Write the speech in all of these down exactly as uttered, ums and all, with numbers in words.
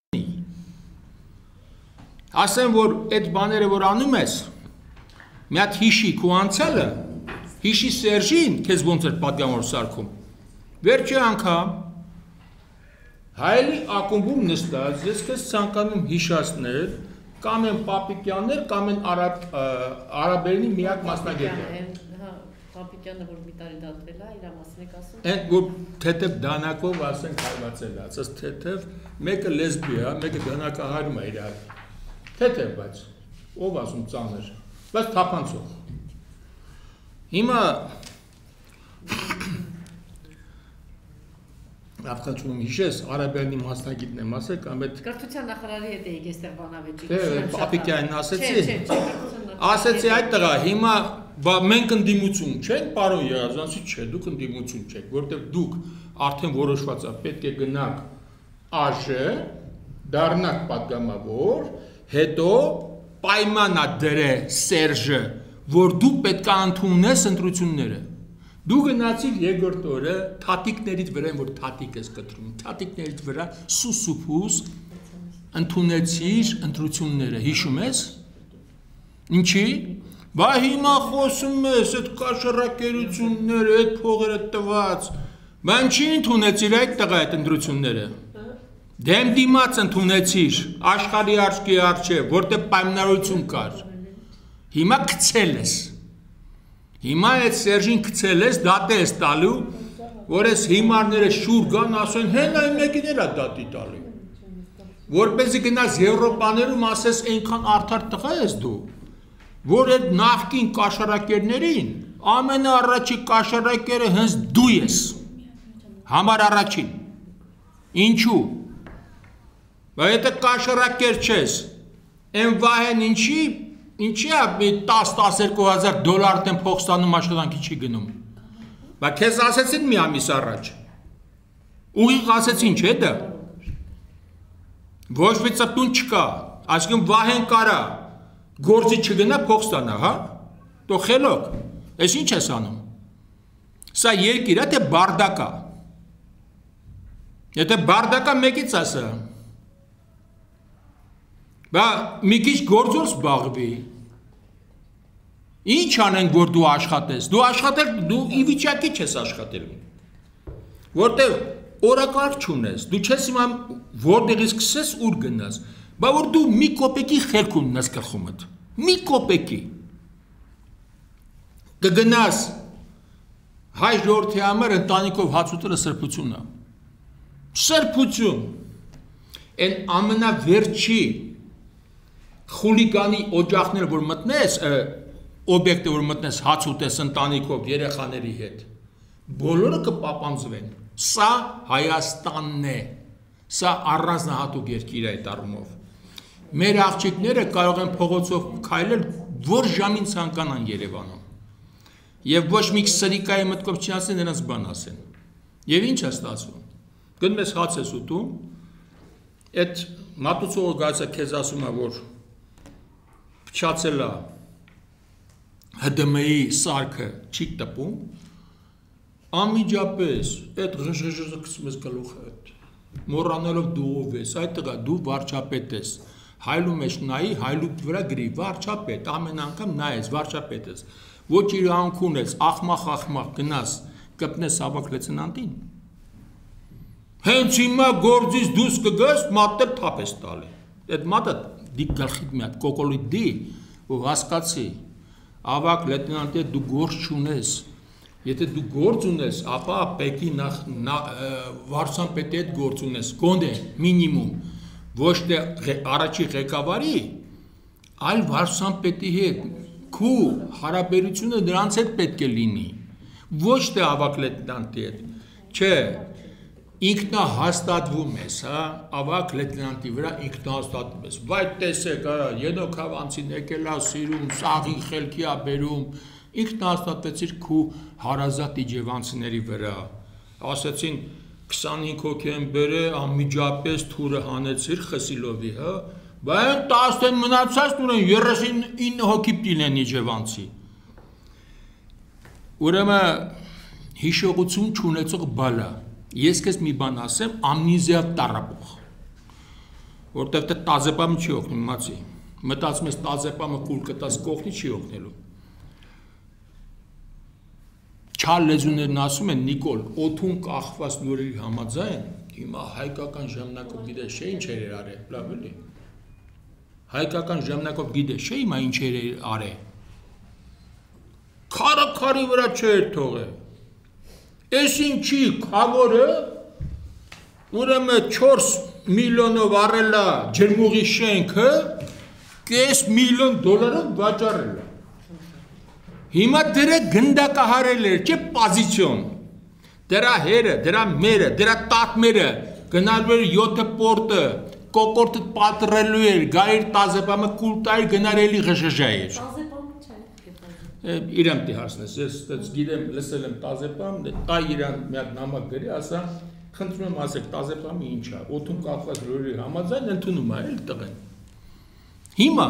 Ասեմ, որ այդ բաները, որ անում ես, մի հատ հիշի քո անցյալը, հիշի Սերժին, քեզ ոնց էր պատգամավոր սարքում։ Վերջի անգամ հայելի ակումբում նստած, ես քեզ ցանկանում հիշացնել, կամ են Պապիկյաններ, կամ են Արաբերենի միակ մասնագետը։ Պապիկյանը, որ մի տարի դատվել է, իր մասին եք ասում։ Այն որ թեթև դանակով ասենք հայվածել է, ասած թեթև, մեկը լեսբի է, մեկը դանակահարում է իրար։ Թեթև, բայց ով ասում ծանր, բայց թափանցող։ Հիմա Ավկացում հիշես, Արաբերենի մասնագետն եմ ասել, կամ այդ կրթության նախարարի հետ էիք այստեղ բանավեճի։ Դե Պապիկյանին ասեցի։ Ասեցի այդ տղա, հիմա մենք ընդդիմություն չենք, պարոն Եղազանցի, չէ, դուք ընդդիմություն չեք, որտեղ դուք արդեն որոշված է, պետք է գնաք ԱԺ, դառնաք պատգամավոր, հետո պայման է դրել Սերժը, որ դու պետք է ընդունես ընտրությունները։ Դու գնացիր երկրորդ օրը թաթիկներից վրա, որ թաթիկ ես կտրում, թաթիկներից վրա սուսուփուս ընդունեցիր ընտրությունները, հիշում ես։ Ինչի՞։ Բա հիմա խոսում ես այդ կաշառակերությունները, այդ փողերը տված, բա ինչի ընդունեցիր այդ տղա այդ ընտրությունները։ Դեմ դիմաց ընդունեցիր, աշխարհի աչքի առջև, որտեղ պայմանավորություն կար։ Հիմա գցել ես։ Հիմա այդ Սերժին գցել ես, դատե ես տալու, որ այս հիմարները շուր գան, ասեն, հեն այն մեկին էլ է դատի տալու։ Որպեսզի գնաս Եվրոպաներում ասես այնքան արդար տղա ես դու, որ այդ նախկին կաշառակերներին ամենաառաջի կաշառակերը հենց դու ես, համար առաջին, ինչու, բայց եթե կաշառակեր չես, են վահեն ինչի, ինչի է տասը-տասներկու հազար դոլար դեմ փող ստանում աշխատանքի չի գնում, բայց քեզ ասեցին մի ամիս առաջ, ուղիղ ասեցին չէ դա, ոչ մի ծպտուն չկա, այսինքն վահեն կարա, գործի չգնա փող ստանա, հա, դու խելոք, ես ինչ ես անում, սա երկիր է, թե բարդակ է, եթե բարդակ է մեկից ասա, բա մի քիչ գործով զբաղվի, ինչ անենք, որ դու աշխատես, դու աշխատել, դու ի վիճակի չես աշխատել, որտեղ օրակարգ չունես, դու չես իմամ որտեղից սկսես ուր գնաս, բա որ դու մի կոպեկի խելք ունես գլխումդ, մի կոպեկի, կգնաս հայ ժողովրդի համար ընտանիքով հաց ուտելը սրբություն է, սրբություն, այն ամենավերջի խուլիգանի օջախները, որ մտնես, օբյեկտը, որ մտնես հաց ուտես ընտանիքով, երեխաների հետ, բոլորը կպապանձվեն, սա Հայաստանն է, սա առանձնահատուկ երկիր է այդ առումով, մեր աղջիկները կարող են փողոցով քայլել, որ ժամին ցանկանան Երևանում, և ոչ մի սրիկայի մտքով չի ասեն, նրանց բան ասեն, և ինչ է ստացվում, գնում ես հաց ես ուտում, այդ մատուցողը գալիս է քեզ ասում է, որ փչացել է ՀԴՄ-ի սարքը չի տպում, անմիջապես այդ ղժժժը գցում ես գլուխը, մոռանալով դու ով ես, այդ տղա դու վարչապետ ես, հայլու մեջ նայի, հայլու վրա գրի, վարչապետ, ամեն անգամ նայես, վարչապետ ես, ոչ իր անքուն ես, ախմախ-ախմախ գնաս, կպնես ավակ լեցնանտին, հենց հիմա գործից դուս կգաս, մատը թափ ես տալի, այդ մատը դի գլխիդ մի հատ, կոկոլիտ դի, ու հասկացի, ավակ լետնանտի դու գործ չունես, եթե դու գործ ունես, ապա պետքի վարչության պետի հետ գործ ունես, գոնդե, մինիմում, ոչ թե առաջի ղեկավարի, այլ վարչության պետի հետ, քու հարաբերությունը նրանց հետ պետք է լինի, ոչ թե ավակ լետնանտի հետ, չէ, ինքնահաստատվում ես, հա, ավակ լետնանտի վրա ինքնահաստատվում ես, բայց տեսեք, Ենոք Հավանցին եկել է սիրում, սաղի խելքի է բերում, ինքնահաստատվեցիր քու հարազատ իջևանցիների վրա, ասեցին քսանհինգ հոգի են բերել, անմիջապես թուրը հանեցիր Խսիլովի, հա, բայց տասն մնացած տուրեն երեսունինը հոգի պիտին իջևանցի, ուրեմն հիշողություն չունեցող բալա, ես քեզ մի բան ասեմ, ամնիզիա տառապող, որտեղ դա տազեպամը չի օգնում, իմացի։ Մտածում ես տազեպամը կուլ կտած կողնի չի օգնելու։ Չար լեզուներն ասում են Նիկոլ, օդում կախված լուրերի համաձայն, հիմա հայկական ժամանակով գիտես չէ ինչ էր արել, լավ էլի։ Հայկական ժամանակով գիտես չէ հիմա ինչ էր արել։ Քարը քարի վրա չէր թողել։ Էս ինչի քավորը ուրեմն չորս միլիոնով առելա ջրմուղի շենքը, կես միլիոն դոլարով վաճառել է։ Հիմա դրա գնդակահարել էր, չէ պոզիցիոն։ Դրա հերը, դրա մերը, դրա տատմերը գնալու էր յոթը պորտը, կոկորտը պատրելու էր, գայր տազեպամը կուլտայր գնարելի ղժժա էր։ Տազեպամը չէ։ Իրան դի հարցնես, ես գիտեմ, լսել եմ տազեպամ, այ իրան մի հատ նամակ գրի, ասա, խնդրում եմ ասեք, տազեպամը ինչ է, օդում կախված լուրերի համաձայն ընդունում է, էլ տղեն։ Հիմա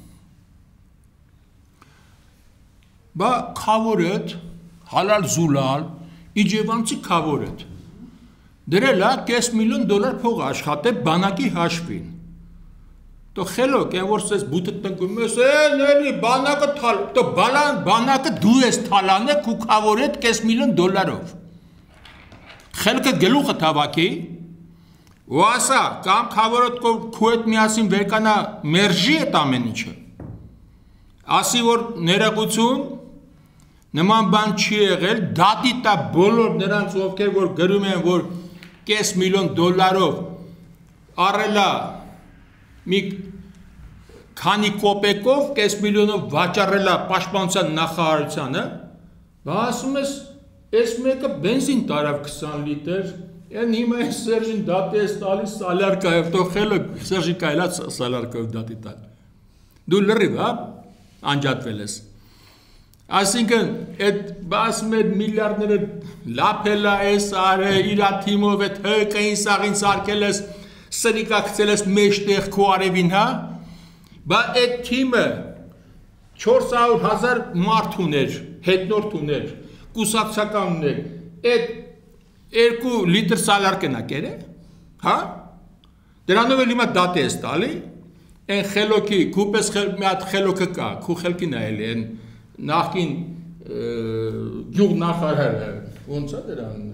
Բա քավորդ, հալալ զուլալ, իջևանցի քավորդ, դրել է կես միլիոն դոլար փող աշխատել բանակի հաշվին։ Տո խելոք, են որ սես բութը տնկում ես, են էլի բանակը թալ, տո բանակը դու ես թալանեք ու քավորդ կես միլիոն դոլարով։ Խելքը գլուխը թավակի, ու ասա, կամ քավորդ քու հետ միասին վերկանա մերժի էտ ամեն ինչը։ Ասի որ ներողություն նման բան չի եղել, դատի տա բոլոր նրանց ովքեր որ գրում են, որ կես միլիոն դոլարով առելա մի քանի կոպեկով, կես միլիոնով վաճառելա պաշտպանության նախարարությանը, բա ասում ես, այս մեկը բենզին տարավ քսան լիտր, են հիմա այս Սերժին դատի ես տալիս սալարկայով, թող խելը Սերժի կայլա սալարկայով դատի տալ։ Դու լրիվ, հա, անջատվել ես։ Այսինքն, այդ բասում այդ միլիարդները լապել ես արը, իրա թիմով այդ հկային սաղին սարկել ես, սրիկակցել ես մեջտեղ քո արևին, հա, բա այդ թիմը չորս հարյուր հազար մարդ ուներ, հետնորդ ուներ, կուսակցական ուներ, այդ երկու լիտր սալարկն է կերը, հա, դրանով էլ հիմա դատ ես տալի, են խելոքի, քուպես մի հատ խելոքը կա, քու խելքին է էլի, են նախքին գյուղ նախարարը, ոնց է դրան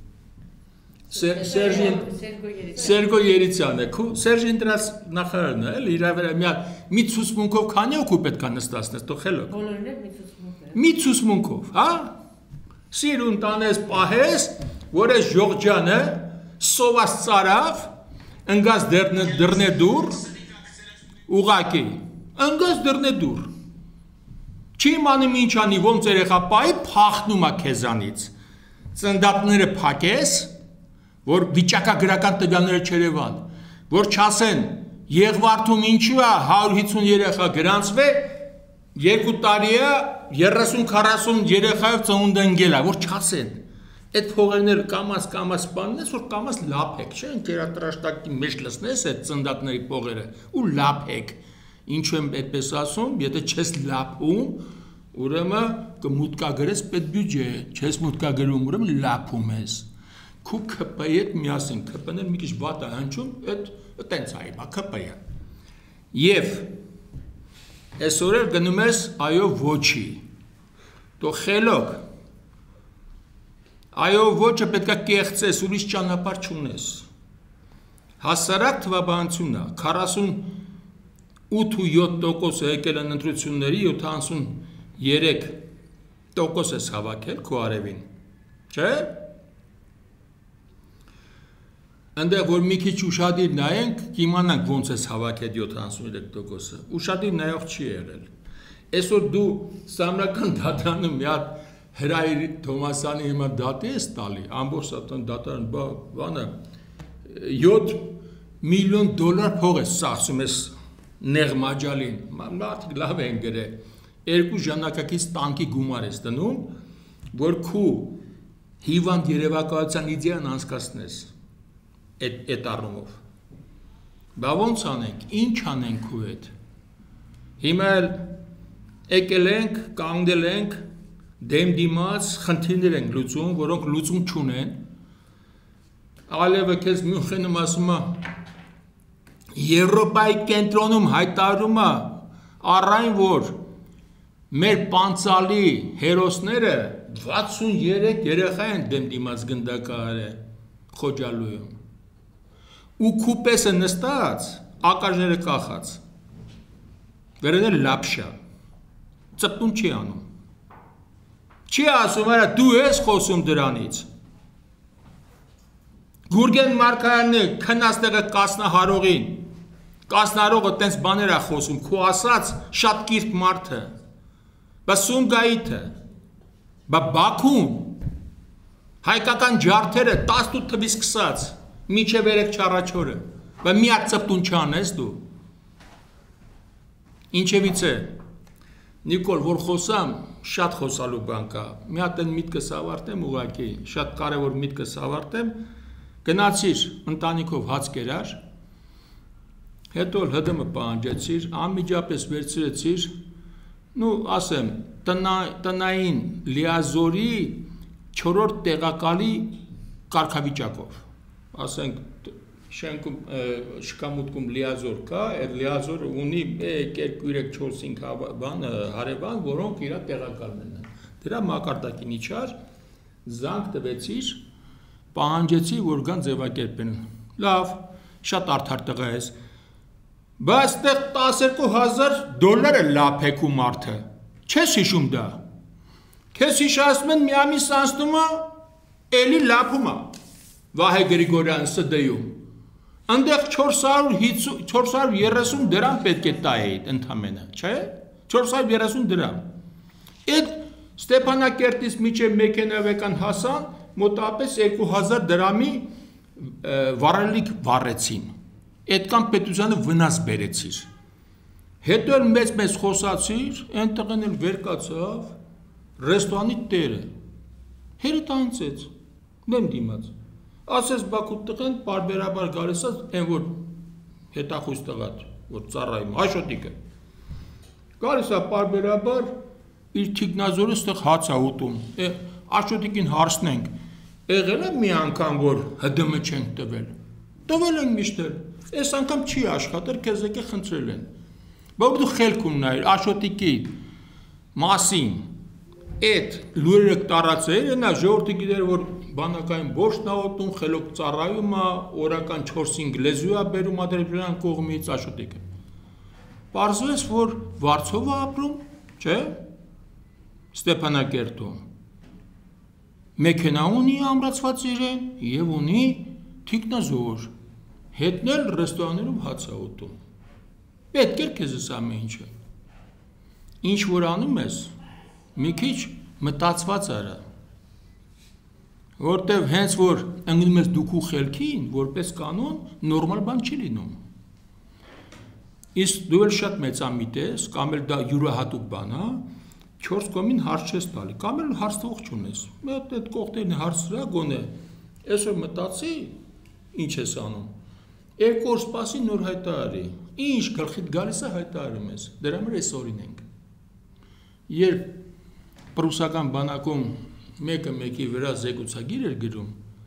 Սերգո Երիցյանը, Սերժին դրած նախարարն է, էլի, իրա վրա մի հատ մի ցուցմունքով քանի օքու պետք է նստացնես, թող խելոք։ Բոլորն էլ մի ցուցմունքով։ Մի ցուցմունքով, հա։ Սիրուն տանես պահես, որ այս ժողջանը սովաս ծարավ, ընգաց դռնե դուր, ուղակի, ընգաց դռնե դուր։ Չի իմանում ինչ անի, ոնց երեխա պահի, փախնում է քեզանից։ Ծնդատները փակես, որ վիճակագրական տվյալները չերևան, որ չասեն Եղվարդում ինչու է հարյուր հիսուն երեխա գրանցվե, երկու տարի է երեսուն քառասուն երեխայով ծնունդ ընկել է, որ չասեն։ Այդ փողերները կամաց կամաց սպաննես, որ կամաց լափեք, չէ՞, ընկերատրաշտակի մեջ լցնես այդ ծնդատների փողերը ու լափեք։ Ինչու եմ այդպես ասում, եթե չես լափում, ուրեմն կմուտքագրես պետբյուջե, չես մուտքագրում, ուրեմն լափում ես։ Քու K P-ի հետ միասին, K P-ն էլ մի քիչ վատ է հնչում, այդ տենց է հիմա K P-ը։ Եվ այսօր էլ գնում ես այո ոչի։ Դու խելոք։ Այո ոչը պետք է կեղծես, ուրիշ ճանապարհ չունես։ Հասարակ թվաբանությունն է, քառասուն ութ ու յոթ տոկոս եկել են ընտրությունների, յոթանասուններեք տոկոս ես հավաքել քո արևին, չէ՞։ Այնտեղ որ մի քիչ ուշադիր նայենք, կիմանանք ոնց ես հավաքել յոթանասուններեք տոկոսը։ Ուշադիր նայող չի եղել։ Այսօր դու Սամրական դատարանում մի հատ Հրայր Թոմասյանի հիմա դատի ես տալի, ամբողջ դատարան բանը յոթ միլիոն դոլար փող ես ծախսում ես նեղ մաջալին, մարդիկ լավ են գրել, երկու ժամանակակից տանկի գումար ես դնում, որ քու հիվանդ երևակայության իդեան անցկացնես այդ առումով։ Բա ոնց անենք, ինչ անենք քու հետ։ Հիմա էլ եկել ենք, կանգնել ենք, դեմ դիմաց խնդիրներ ենք լուծում, որոնք լուծում չունեն։ Ալևը քեզ Մյունխենում ասում է Եվրոպայի կենտրոնում հայտարարում է առայն որ մեր պանցալի հերոսները վաթսուներեք երեխա են դեմ դիմաց գնդակահարը Խոջալույում ու քուպեսը նստած ակաժները կախած վերել լապշա ծպտուն չի անում չի ասում արա դու ես խոսում դրանից Գուրգեն Մարկարյանը քնաստեղը կասնահարողին կասնահարողը տենց բաներ է խոսում քո ասած շատ կիրթ մարդ է բա Սումգայիթը բա Բաքուն հայկական ջարդերը տասնութ թվից սկսած մինչև երեք չառաջորը բա մի հատ ծպտուն չանես դու ինչևից է Նիկոլ որ խոսամ շատ խոսալու բան կա մի հատ են միտքս ավարտեմ ուղղակի շատ կարևոր միտքս ավարտեմ գնացիր ընտանիքով հաց կերար հետո Հ D M պահանջեցիր անմիջապես վերցրեցիր նու ասեմ տնային լիազորի չորրորդ տեղակալի կարգավիճակով ասենք շենքում շքամուտքում լիազոր կա այդ լիազորը ունի մեկ, երկու, երեք, չորս, հինգ բան հարևան որոնք իր տեղակալներն են դրա մակարդակին իջար զանգ տվեցիր պահանջեցի որ գան ձևակերպեն լավ շատ արդար տղա ես բայց այդտեղ տասներկու հազար դոլար է լափեքու մարդը չես հիշում դա քեզ հիշացնում են մի ամիս անցնում է էլի լափում է Վահե Գրիգորյան Ս D-ում այնտեղ չորս հարյուր երեսուն դրամ պետք է տայի ընդամենը չէ չորս հարյուր երեսուն դրամ այդ Ստեփանակերտից միջև մեքենավեկան հասան մոտավորապես երկու հազար դրամի վառելիք վառեցին այդքան պետությանը վնաս բերեցիր հետո էլ մեծ մեծ խոսացիր այնտեղն էլ վեր կացավ ռեստորանի տերը հերիտ անցեց դեմ դիմաց ասես Բաքու տղեն բարբերաբար գալիս է այն որ հետախույզ տղադ որ ծառայում Աշոտիկը գալիս է բարբերաբար իր թիկնազորը ստեղ հաց է ուտում Աշոտիկին հարցնենք եղել է մի անգամ որ Հ D M չենք տվել տվել ենք միշտ այս անգամ չի աշխատել քեզ եկե խնդրել են բայց դու խելք ունենայիր Աշոտիկի մասին այդ լուրերը տարածել նա ժողովրդի գիտեր որ բանակային բոշն է ուտում խելոք ծառայում է օրական չորս-հինգ լեզու է բերում ադրբեջան կողմից Աշոտիկը պարզվեց որ Վարչով է ապրում չէ Ստեփանակերտում մեքենա ունի ամրացված իրեն եւ ունի թիկնազոր հետնել ռեստորաններում հաց է ուտում պետք է քեզ ամեն ինչը ինչ որ անում ես մի քիչ մտածված արա որտեվ հենց որ ընկնում ես դուքու խելքին որպես կանոն նորմալ բան չի լինում իսկ դու էլ շատ մեծամիտ ես կամ էլ դա յուրահատուկ բան է չորս կողմին հարց չես տալի կամ էլ հարցող չունես մեկ այդ կողքերն հարցրա գոնե այսօր մտածի ինչ ես անում երկու օր սպասի նոր հայտարարի ինչ գլխիդ գալիս է հայտարարում ես դրա համար էս օրինենք երբ պրուսական բանակում մեկը մեկի վրա զեկուցագիր էր գրում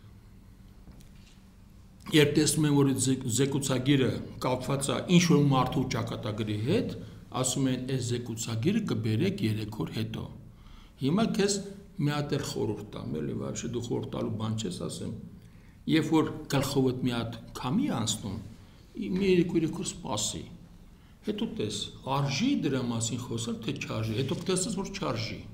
երբ տեսնում են որ զեկուցագիրը կապված է ինչ որ մարդու ճակատագրի հետ ասում են այս զեկուցագիրը կբերեք երեք օր հետո հիմա քեզ մի հատ էլ խորհուրդ տամ էլի вообще դու խորհուրդ տալու բան չես ասեմ երբ որ գլխովդ մի հատ քամի անցնում մի երեք երեք օր սպասի հետո տես արժի դրա մասին խոսալ թե չարժի հետո կտեսնես որ չարժի